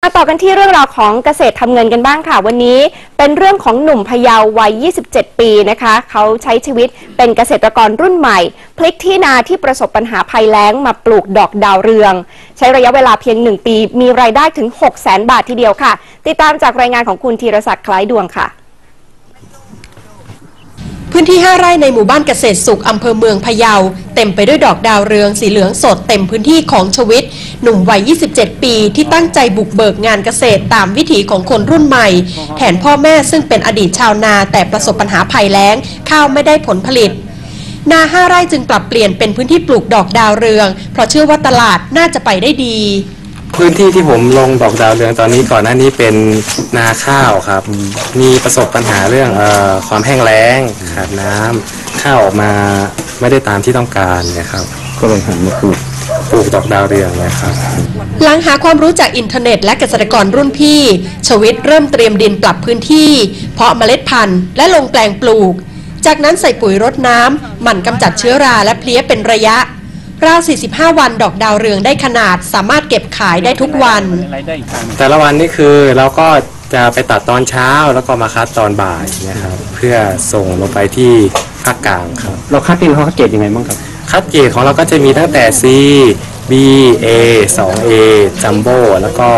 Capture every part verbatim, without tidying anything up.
ต่อกันที่เรื่องราวของเกษตรทำเงินกันบ้างค่ะวันนี้เป็นเรื่องของหนุ่มพะเยาวัยยี่สิบเจ็ดปีนะคะเขาใช้ชีวิตเป็นเกษตรกรรุ่นใหม่พลิกที่นาที่ประสบปัญหาภัยแล้งมาปลูกดอกดาวเรืองใช้ระยะเวลาเพียงหนึ่งปีมีรายได้ถึง หกแสน บาททีเดียวค่ะติดตามจากรายงานของคุณธีรศักดิ์คล้ายดวงค่ะพื้นที่ห้าไร่ในหมู่บ้านเกษตรสุขอำเภอเมืองพะเยาเต็มไปด้วยดอกดาวเรืองสีเหลืองสดเต็มพื้นที่ของชวิตหนุ่มวัยยี่สิบเจ็ดปีที่ตั้งใจบุกเบิกงานเกษตรตามวิถีของคนรุ่นใหม่แทนพ่อแม่ซึ่งเป็นอดีตชาวนาแต่ประสบปัญหาภัยแล้งข้าวไม่ได้ผลผลิตนาห้าไร่จึงปรับเปลี่ยนเป็นพื้นที่ปลูกดอกดาวเรืองเพราะเชื่อว่าตลาดน่าจะไปได้ดีพื้นที่ที่ผมลงดอกดาวเรืองตอนนี้ก่อนหน้านี้เป็นนาข้าวครับมีประสบปัญหาเรื่องเอ่อความแห้งแล้งขาดน้ำข้าวออกมาไม่ได้ตามที่ต้องการนะครับก็เลยหันมาปลูกปลูกดอกดาวเรืองนะครับหลังหาความรู้จากอินเทอร์เน็ตและเกษตรกรรุ่นพี่ชวิตเริ่มเตรียมดินปรับพื้นที่เพาะเมล็ดพันธุ์และลงแปลงปลูกจากนั้นใส่ปุ๋ยรดน้ำหมั่นกำจัดเชื้อราและเพลี้ยเป็นระยะราวสี่สิบห้าวันดอกดาวเรืองได้ขนาดสามารถเก็บขายได้ทุกวันแต่ละวันนี่คือเราก็จะไปตัดตอนเช้าแล้วก็มาคัดตอนบ่ายนะครับเพื่อส่งลงไปที่ภาคกลางครับเราคัดเป็นเขาคัดเกรดยังไงบ้างครับคัดเกรดของเราก็จะมีตั้งแต่ C B A สอง A จัมโบ้แล้วก็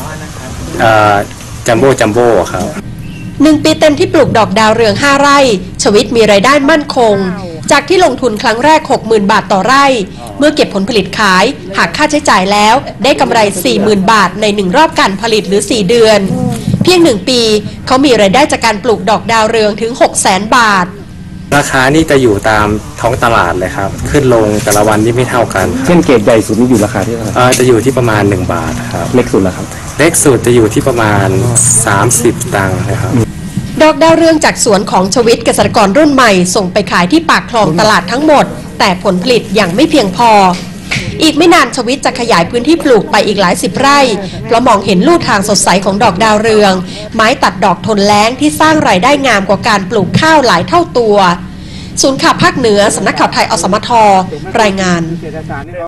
จัมโบ้จัมโบ้ครับหนึ่งปีเต็มที่ปลูกดอกดาวเรืองห้าไร่ชวิตมีรายได้มั่นคงจากที่ลงทุนครั้งแรก หกหมื่น บาทต่อไร่เมื่อเก็บผลผลิตขายหากค่าใช้จ่ายแล้วได้กำไร สี่หมื่น บาทในหนึ่งรอบการผลิตหรือสี่เดือนเพียงหนึ่งปีเขามีรายได้จากการปลูกดอกดาวเรืองถึง หกแสน บาทราคานี่จะอยู่ตามท้องตลาดเลยครับขึ้นลงแต่ละวันนี่ไม่เท่ากันเช่นเกรดใหญ่สุดนี่อยู่ราคาที่เท่าไหร่จะอยู่ที่ประมาณหนึ่งบาทครับเล็กสุดแล้วครับเล็กสุดจะอยู่ที่ประมาณสามสิบตังค์นะครับดอกดาวเรืองจากสวนของชวิตเกษตรกรรุ่นใหม่ส่งไปขายที่ปากคลองตลาดทั้งหมดแต่ผลผลิตยังไม่เพียงพออีกไม่นานชวิตจะขยายพื้นที่ปลูกไปอีกหลายสิบไร่เพราะมองเห็นลู่ทางสดใสของดอกดาวเรืองไม้ตัดดอกทนแล้งที่สร้างรายได้งามกว่าการปลูกข้าวหลายเท่าตัวศูนย์ข่าวภาคเหนือสำนักข่าวไทยอสมทรายงาน